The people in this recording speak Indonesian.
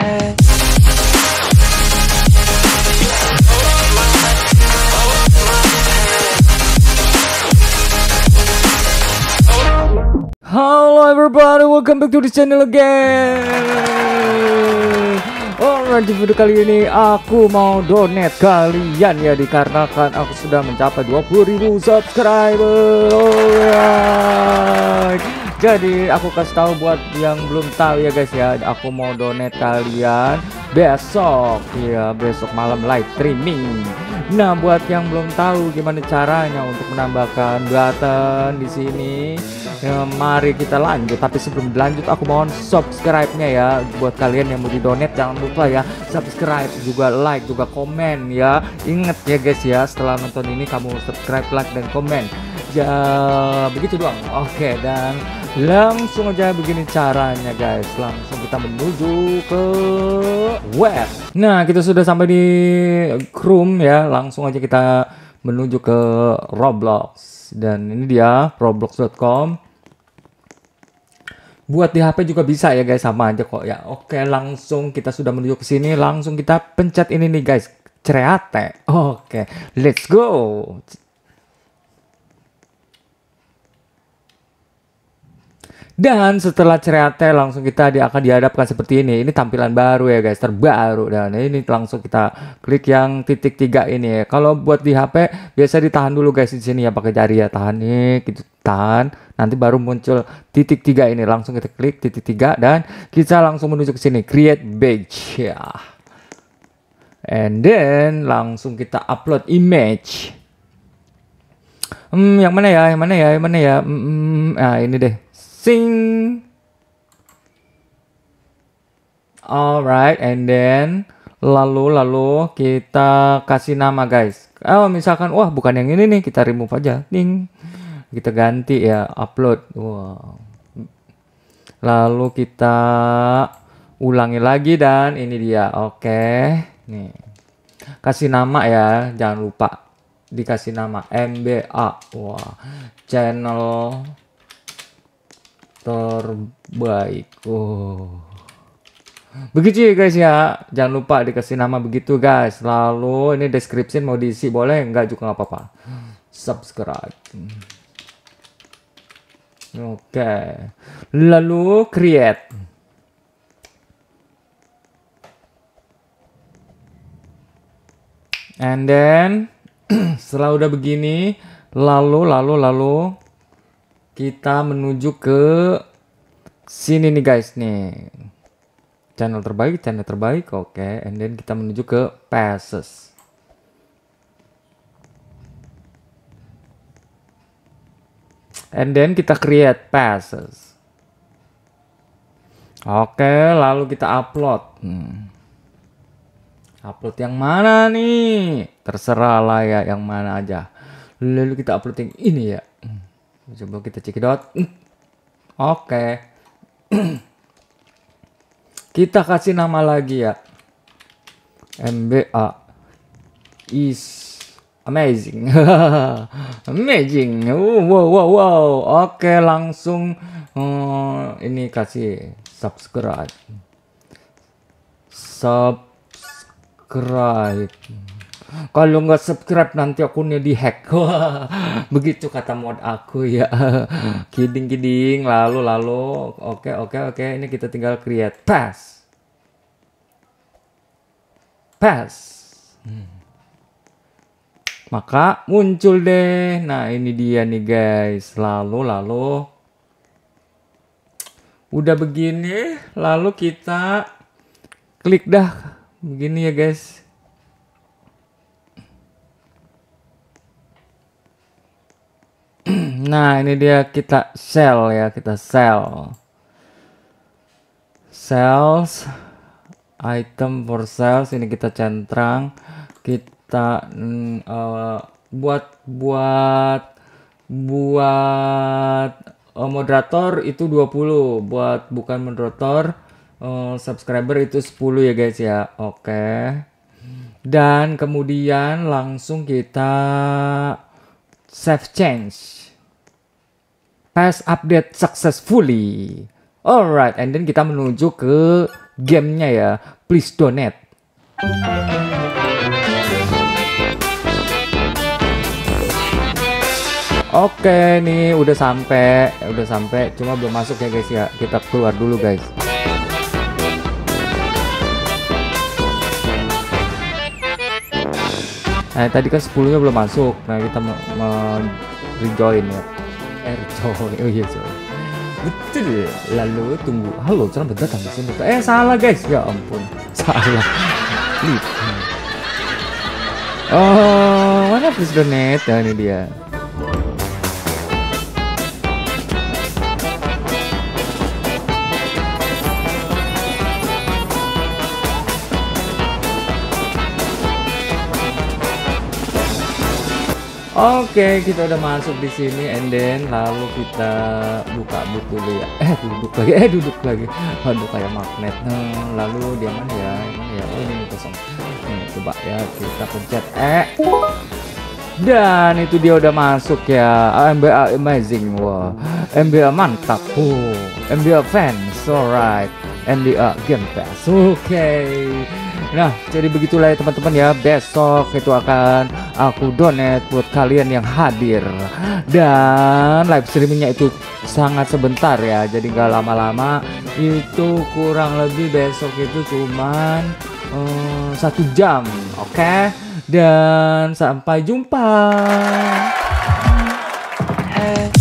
Hello everybody, welcome back to the channel again. Alright, di video kali ini aku mau donate kalian ya, dikarenakan aku sudah mencapai 20.000 subscriber. Alright, jadi aku kasih tahu buat yang belum tahu ya guys ya, aku mau donate kalian besok ya, besok malam live streaming. Nah, buat yang belum tahu gimana caranya untuk menambahkan button di sini, ya, mari kita lanjut. Tapi sebelum lanjut, aku mohon subscribe-nya ya. Buat kalian yang mau di donate, jangan lupa ya subscribe, juga like, juga komen ya. Ingat ya guys ya, setelah nonton ini kamu subscribe, like, dan komen ya, begitu doang. Oke, dan langsung aja begini caranya guys, langsung kita menuju ke web. Nah, kita sudah sampai di Chrome ya, langsung aja kita menuju ke Roblox. Dan ini dia roblox.com. Buat di HP juga bisa ya guys, sama aja kok ya. Oke, langsung kita sudah menuju ke sini, langsung kita pencet ini nih guys, Create. Oke, let's go. Dan setelah Create, langsung kita akan dihadapkan seperti ini. Ini tampilan baru ya guys, terbaru. Dan ini langsung kita klik yang titik 3 ini ya. Kalau buat di HP biasa ditahan dulu guys di sini ya, pakai jari ya, tahan nih, gitu, tahan. Nanti baru muncul titik 3 ini. Langsung kita klik titik 3 dan kita langsung menuju ke sini, create badge ya. And then langsung kita upload image. Yang mana ya? Yang mana ya? Yang mana ya? Nah, ini deh. Sing. Alright, and then lalu kita kasih nama guys. Oh, misalkan wah bukan yang ini nih, kita remove aja. Ding. Kita ganti ya, upload. Wow. Lalu kita ulangi lagi dan ini dia. Oke. Nih. Kasih nama ya, jangan lupa dikasih nama MBA. Wah, channel terbaik. Begitu ya guys ya, jangan lupa dikasih nama begitu guys. Lalu ini description mau diisi boleh, enggak juga nggak apa-apa. Subscribe. Oke, lalu create. And then setelah udah begini, lalu kita menuju ke sini nih guys nih, channel terbaik. Oke, and then kita menuju ke passes. And then kita create passes. Oke, lalu kita upload. Upload yang mana nih? Terserah lah ya, yang mana aja. Lalu kita upload yang ini ya. Coba kita cekidot. Oke. Kita kasih nama lagi ya. MBA is amazing. Amazing. Wow. Oke, langsung ini kasih subscribe. Kalau nggak subscribe nanti akunnya dihack. Begitu kata mod aku ya. Kidding. Lalu oke. Ini kita tinggal create pass. Maka muncul deh. Nah, ini dia nih guys. Lalu udah begini, lalu kita klik dah begini ya guys. Nah, ini dia, kita sell ya, sales, item for sales. Ini kita centang, kita buat moderator itu 20, buat bukan moderator subscriber itu 10 ya guys ya. Oke. Dan kemudian langsung kita save change. Pass update successfully. Alright, and then kita menuju ke gamenya ya. Please donate. Oke nih udah sampai, cuma belum masuk ya guys ya. Kita keluar dulu guys. Nah tadi kan 10-nya belum masuk. Nah kita rejoin ya. Rejoin. Oh iya sorry. Betul. Lalu tunggu. Halo, selamat datang di sini. Salah guys. Ya ampun. Salah. Oh, mana please donate? Nah, ini dia. Oke, kita udah masuk di sini, and then lalu kita buka boot dulu ya. Duduk lagi. Aduh kayak magnet. Lalu dia mana ya? Oh ini kosong. Nih, coba ya kita pencet dan itu dia udah masuk ya. MBA amazing. Wah, MBA mantap. MBA fans, alright. MBA Game Pass. Oke. Nah, jadi begitulah ya teman-teman ya. Besok itu akan aku donate buat kalian yang hadir. Dan live streamingnya itu sangat sebentar ya. Jadi nggak lama-lama. Itu kurang lebih besok itu cuman 1 jam. Oke. Dan sampai jumpa.